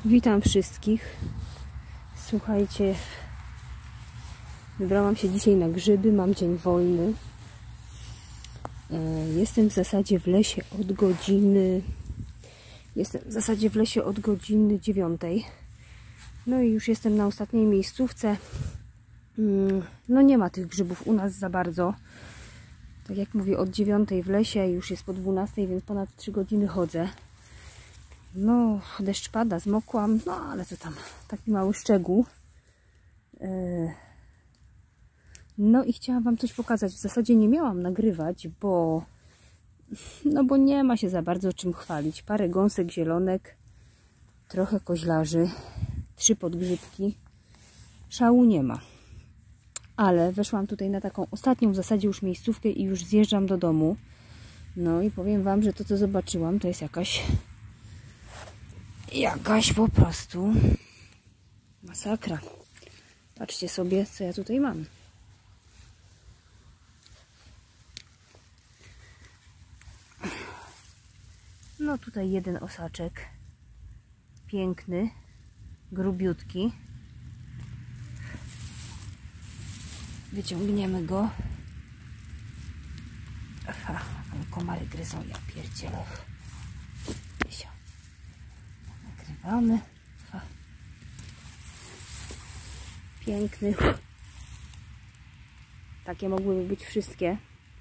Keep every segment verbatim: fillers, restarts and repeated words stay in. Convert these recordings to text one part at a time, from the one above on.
Witam wszystkich. Słuchajcie, wybrałam się dzisiaj na grzyby, mam dzień wolny. Jestem w zasadzie w lesie od godziny Jestem w zasadzie w lesie od godziny dziewiątej. No i już jestem na ostatniej miejscówce. No nie ma tych grzybów u nas za bardzo. Tak jak mówię, od dziewiątej w lesie, już jest po dwunastej, więc ponad trzy godziny chodzę. No, deszcz pada, zmokłam, no ale to tam taki mały szczegół. No i chciałam wam coś pokazać. W zasadzie nie miałam nagrywać, bo no bo nie ma się za bardzo czym chwalić. Parę gąsek zielonek, trochę koźlarzy, trzy podgrzybki. Szału nie ma. Ale weszłam tutaj na taką ostatnią w zasadzie już miejscówkę i już zjeżdżam do domu. No i powiem wam, że to co zobaczyłam to jest jakaś jakaś po prostu masakra. Patrzcie sobie, co ja tutaj mam. No tutaj jeden osaczek. Piękny, grubiutki. Wyciągniemy go. Aha, ale komary gryzą, ja pierdzielę. Nagrywamy. Aha. Piękny. Takie mogłyby być wszystkie.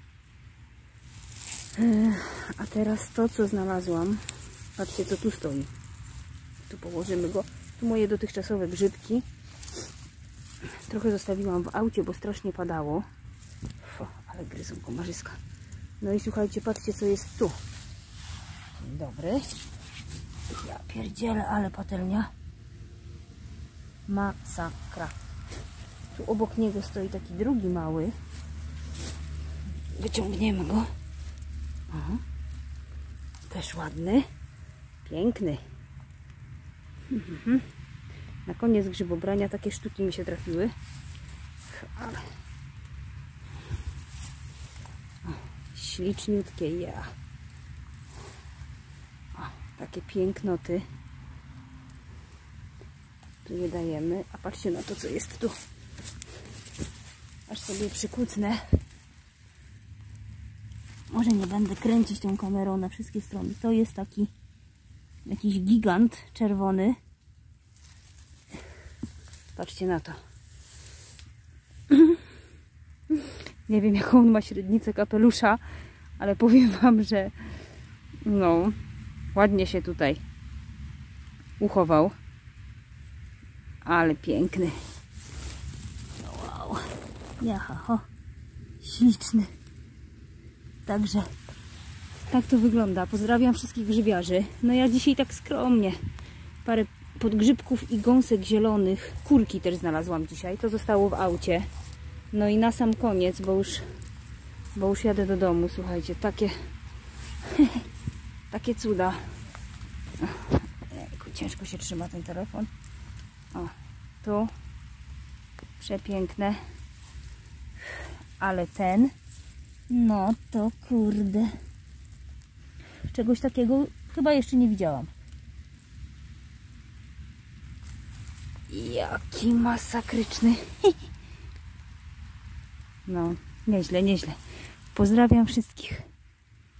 A teraz to, co znalazłam. Patrzcie, co tu stoi. Tu położymy go. Tu moje dotychczasowe grzybki. Trochę zostawiłam w aucie, bo strasznie padało. Fo, ale gryzą komarzyska. No i słuchajcie, patrzcie, co jest tu. Dzień dobry. Ja pierdzielę, ale patelnia. Masakra. Tu obok niego stoi taki drugi mały. Wyciągniemy go. Aha. Też ładny. Piękny. Mhm. Na koniec grzybobrania takie sztuki mi się trafiły. Ale... O, śliczniutkie, ja. O, takie pięknoty. Tu je dajemy. A patrzcie na to, co jest tu. Aż sobie przykucnę. Może nie będę kręcić tą kamerą na wszystkie strony. To jest taki jakiś gigant czerwony. Patrzcie na to. Nie wiem, jaką on ma średnicę kapelusza, ale powiem wam, że no, ładnie się tutaj uchował. Ale piękny. Wow. Jaha, ho. Śliczny. Także tak to wygląda. Pozdrawiam wszystkich grzybiarzy. No ja dzisiaj tak skromnie. Parę podgrzybków i gąsek zielonych. Kurki też znalazłam dzisiaj. To zostało w aucie. No i na sam koniec, bo już bo już jadę do domu. Słuchajcie, takie takie cuda. Ejku, ciężko się trzyma ten telefon. O, tu przepiękne. Ale ten, no to kurde, czegoś takiego chyba jeszcze nie widziałam. Jaki masakryczny. No, nieźle, nieźle. Pozdrawiam wszystkich.